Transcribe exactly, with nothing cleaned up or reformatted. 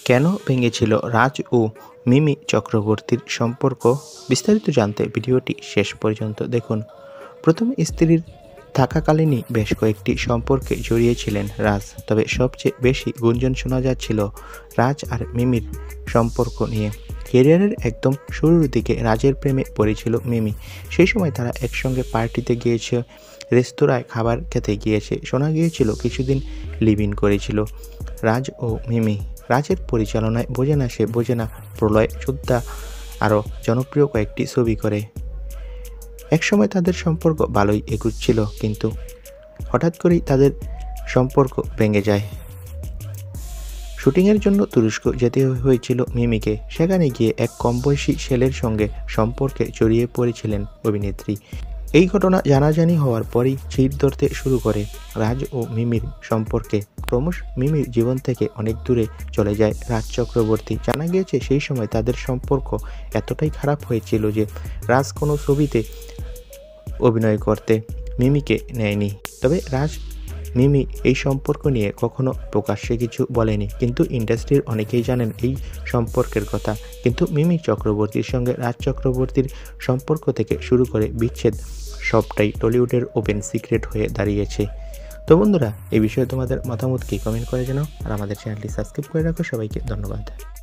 কেন ভেঙেছিল রাজ ও মিমি চক্রবর্তীর সম্পর্ক? বিস্তারিত জানতে ভিডিওটি শেষ পর্যন্ত দেখুন। প্রথম স্ত্রীর থাকাকালীনই বেশ কয়েকটি সম্পর্কে জড়িয়েছিলেন রাজ, তবে সবচেয়ে বেশি গুঞ্জন শোনা যাচ্ছিল রাজ আর মিমির সম্পর্ক নিয়ে। ক্যারিয়ারের একদম শুরুর দিকে রাজের প্রেমে পড়েছিল মিমি। সেই সময় তারা একসঙ্গে পার্টিতে গিয়েছে, রেস্তোরাঁয় খাবার খেতে গিয়েছে, শোনা গিয়েছিল কিছুদিন লিভ ইন করেছিল রাজ ও মিমি। রাজের পরিচালনায় বোঝে না সে বোঝে না, প্রলয় যোদ্ধা আরও জনপ্রিয় কয়েকটি ছবি করে। একসময় তাদের সম্পর্ক ভালোই এগুচ্ছিল, কিন্তু হঠাৎ করেই তাদের সম্পর্ক ভেঙে যায়। শুটিংয়ের জন্য তুরস্ক যেতে হয়েছিল মিমিকে। সেখানে গিয়ে এক কম বয়সী ছেলের সঙ্গে সম্পর্কে জড়িয়ে পড়েছিলেন অভিনেত্রী। এই ঘটনা জানাজানি হওয়ার পরেই চির ধরতে শুরু করে রাজ ও মিমির সম্পর্কে। ক্রমশ মিমির জীবন থেকে অনেক দূরে চলে যায় রাজ চক্রবর্তী। জানা গিয়েছে সেই সময় তাদের সম্পর্ক এতটাই খারাপ হয়েছিল যে রাজ কোনো ছবিতে অভিনয় করতে মিমিকে নেয়নি। তবে রাজ মিমি এই সম্পর্ক নিয়ে কখনো প্রকাশ্যে কিছু বলেনি, কিন্তু ইন্ডাস্ট্রির অনেকেই জানেন এই সম্পর্কের কথা। কিন্তু মিমি চক্রবর্তীর সঙ্গে রাজ চক্রবর্তীর সম্পর্ক থেকে শুরু করে বিচ্ছেদ সবটাই টলিউডের ওপেন সিক্রেট হয়ে দাঁড়িয়েছে। তো বন্ধুরা, এই বিষয়ে তোমাদের মতামত কি কমেন্ট করে জানাও, আর আমাদের চ্যানেলটি সাবস্ক্রাইব করে রাখো। সবাইকে ধন্যবাদ।